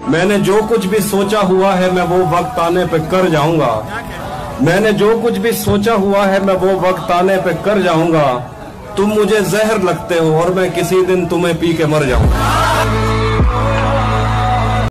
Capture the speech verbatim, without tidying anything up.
मैंने जो कुछ भी सोचा हुआ है मैं वो वक्त आने पे कर जाऊंगा। मैंने जो कुछ भी सोचा हुआ है मैं वो वक्त आने पे कर जाऊंगा। तुम मुझे जहर लगते हो और मैं किसी दिन तुम्हें पी के मर जाऊंगा।